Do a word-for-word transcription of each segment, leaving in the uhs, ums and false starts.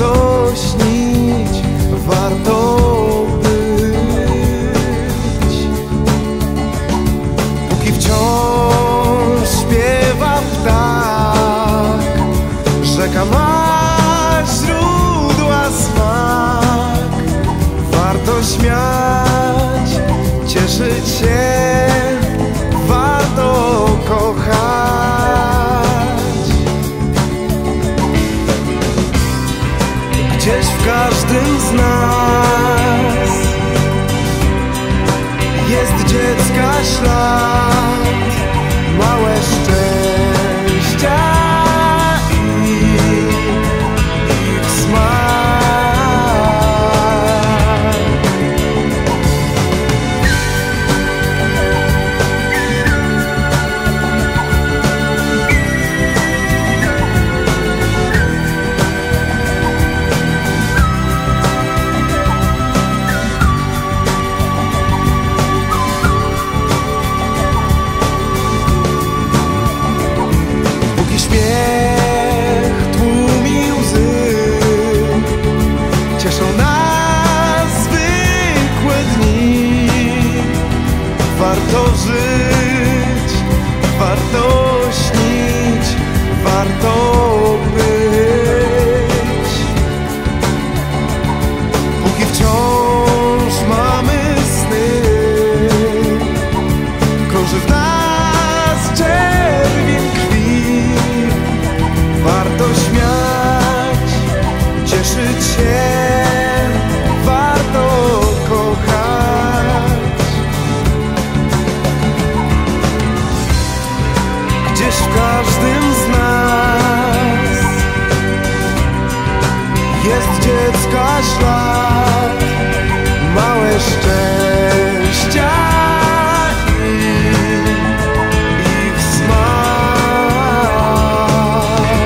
warto śnić, warto być. Póki wciąż śpiewa ptak, rzeka ma źródła smak. Warto śmiać, cieszyć się, warto kochać. Gdzieś w każdym z nas jest dziecka ślad, małe szczęścia i ich smak. Warto żyć, warto śnić, warto być. Póki wciąż mamy sny, krąży w nas czerwień krwi. Warto śmiać, cieszyć się, warto kochać. Gdzieś w każdym z nas jest dziecka ślad, małe szczęścia i ich smak.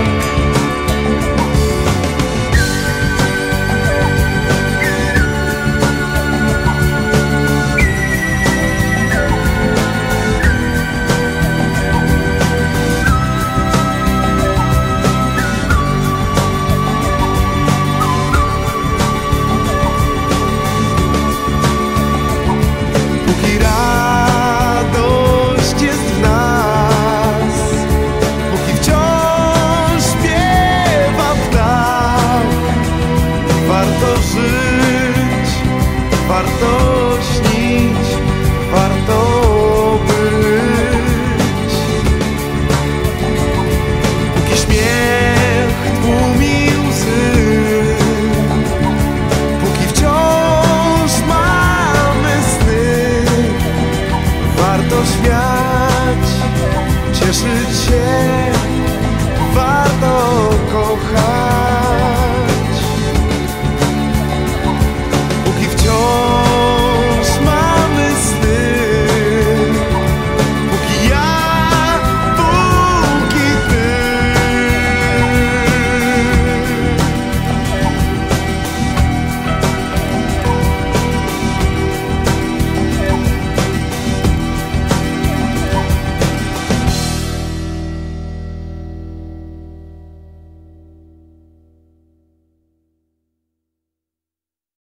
Warto żyć, warto